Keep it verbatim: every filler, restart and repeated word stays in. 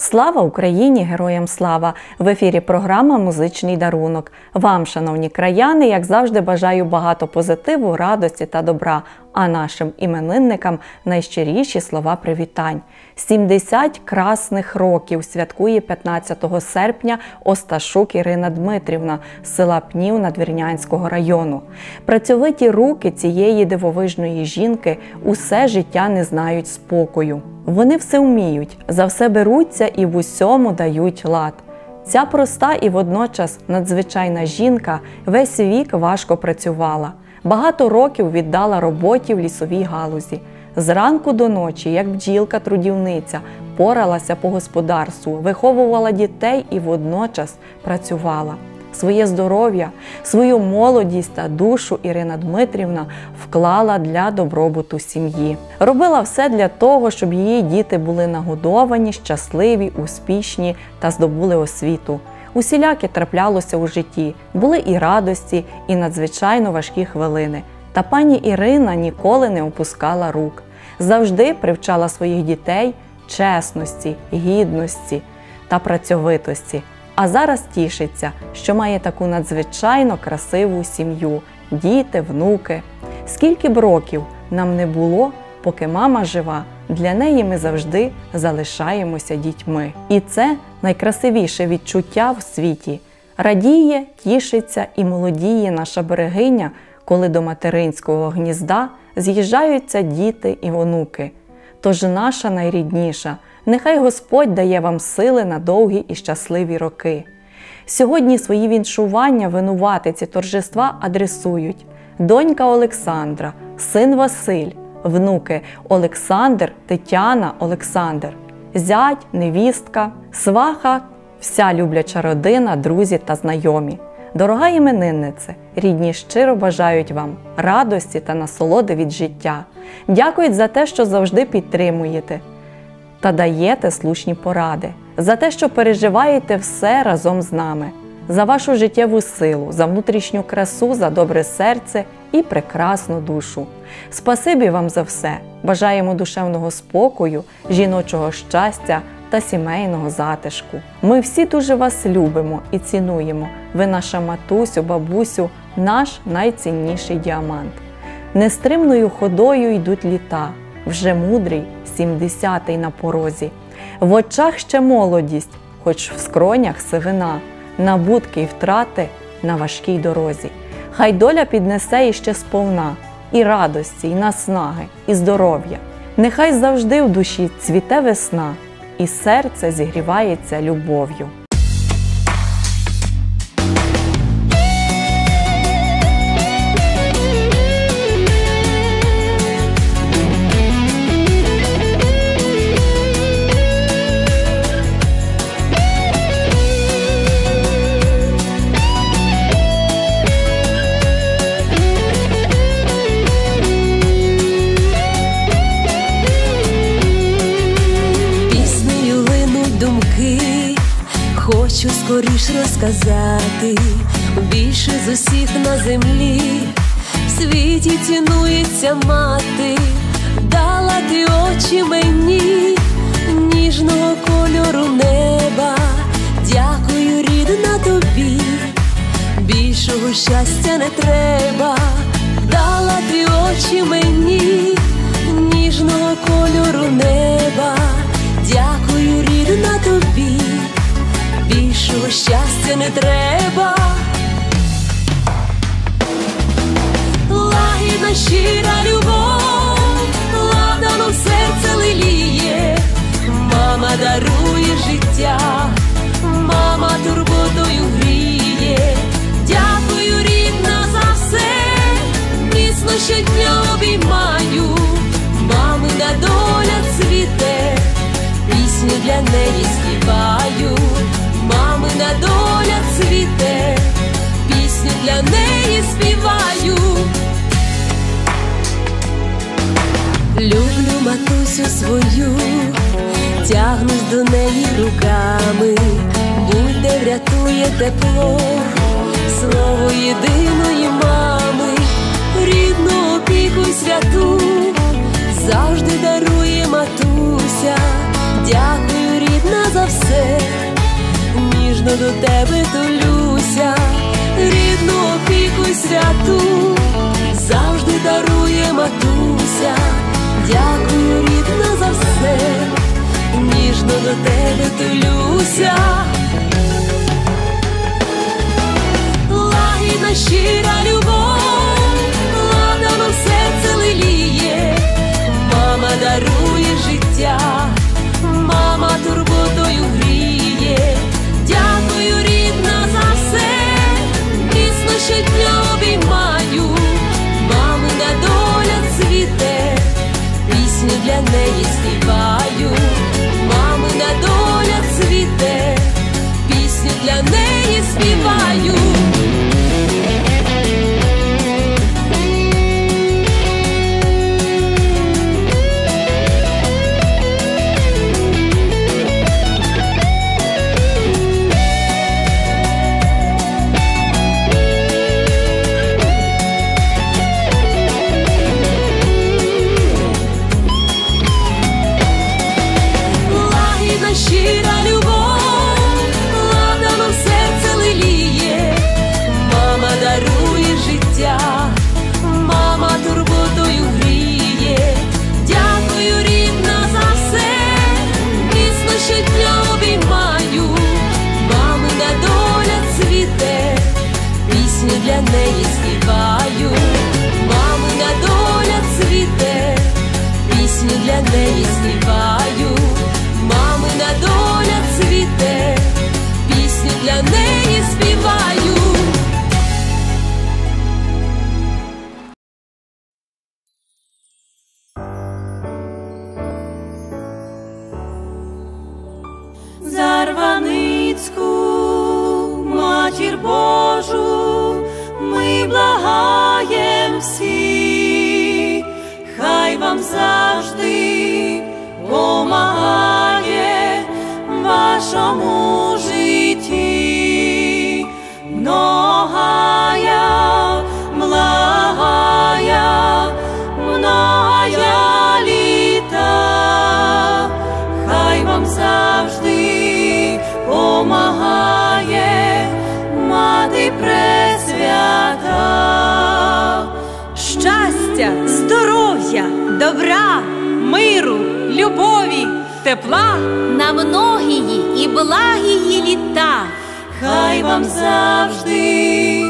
Слава Україні! Героям слава! В ефірі програма «Музичний дарунок». Вам, шановні краяни, як завжди, бажаю багато позитиву, радості та добра, а нашим іменинникам найщиріші слова привітань. сімдесят красних років святкує п'ятнадцятого серпня Осташук Ірина Дмитрівна з села Пнів Надвірнянського району. Працьовиті руки цієї дивовижної жінки усе життя не знають спокою. Вони все вміють, за все беруться і в усьому дають лад. Ця проста і водночас надзвичайна жінка весь вік важко працювала. Багато років віддала роботі в лісовій галузі. Зранку до ночі, як бджілка-трудівниця, поралася по господарству, виховувала дітей і водночас працювала. Своє здоров'я, свою молодість та душу Ірина Дмитрівна вклала для добробуту сім'ї. Робила все для того, щоб її діти були нагодовані, щасливі, успішні та здобули освіту. Усіляке траплялося у житті, були і радості, і надзвичайно важкі хвилини. Та пані Ірина ніколи не опускала рук. Завжди привчала своїх дітей чесності, гідності та працьовитості. А зараз тішиться, що має таку надзвичайно красиву сім'ю, діти, внуки. Скільки б років нам не було, поки мама жива, для неї ми завжди залишаємося дітьми. І це найкрасивіше відчуття в світі. Радіє, тішиться і молодіє наша берегиня, коли до материнського гнізда з'їжджаються діти і онуки. Тож наша найрідніша, нехай Господь дає вам сили на довгі і щасливі роки. Сьогодні свої віншування винуватиці торжества адресують донька Олександра, син Василь, внуки Олександр, Тетяна, Олександр, зять, невістка, сваха, вся любляча родина, друзі та знайомі. Дорога імениннице, рідні щиро бажають вам радості та насолоди від життя. Дякують за те, що завжди підтримуєте та даєте слушні поради, за те, що переживаєте все разом з нами, за вашу життєву силу, за внутрішню красу, за добре серце і прекрасну душу. Спасибі вам за все. Бажаємо душевного спокою, жіночого щастя та сімейного затишку. Ми всі дуже вас любимо і цінуємо. Ви наша матусю, бабусю, наш найцінніший діамант. Нестримною ходою йдуть літа, вже мудрий, сімдесятий на порозі. В очах ще молодість, хоч в скронях сивина, набутки й втрати на важкій дорозі. Хай доля піднесе іще сповна і радості, і наснаги, і здоров'я. Нехай завжди в душі цвіте весна, і серце зігрівається любов'ю. Хочу скоріш розказати, більше з усіх на землі в світі цінується мати. Дала ти очі мені ніжного кольору неба. Дякую, рідна, тобі, більшого щастя не треба. Дала ти очі мені ніжного кольору неба. Дякую, рідна, тобі, більшого щастя не треба. Лагідна щира любов, ладаном серце леліє. Мама дарує життя, мама турботою гріє. Дякую, рідна, за все, міцно щодня обіймаю. Мамина доля цвіте, пісню для неї співаю. Мамина доля цвіте, пісню для неї співаю. Люблю матусю свою, тягнусь до неї руками. Будь-де врятує тепло, слово єдиної мами. Рідну опіку святу завжди дарує матуся. Дякую, рідна, за все. ніжно до тебе тулюся, рідну опіку святу завжди дарує матуся. Дякую, рідна, за все, ніжно до тебе тулюся. Лагідна, щира любов, ладаном серце леліє. Мама дарує життя, мама турботою гріє. Дякую, рідна, за все, міцно щодня обіймаю. Мамина доля цвіте, пісню для неї співаю. Мамина доля цвіте, пісню для неї співаю. Щира любов, ладаном серце леліє. Мама дарує життя, мама турботою гріє. Дякую, рідна, за все, міцно щодня обіймаю. Мамина доля цвіте, пісню для неї співаю. Мамина доля цвіте, пісню для неї співаю. Мамина доля цвіте, пісню для неї співаю. Зарваницьку матір Божу ми благаєм всі, хай вам завжди помагає в вашому житті. Многая, благая, многая літа, хай вам завжди помагає Мати Пресвята. Щастя, здоров'я, добра, миру, любові, тепла На многії і благії літа, хай вам завжди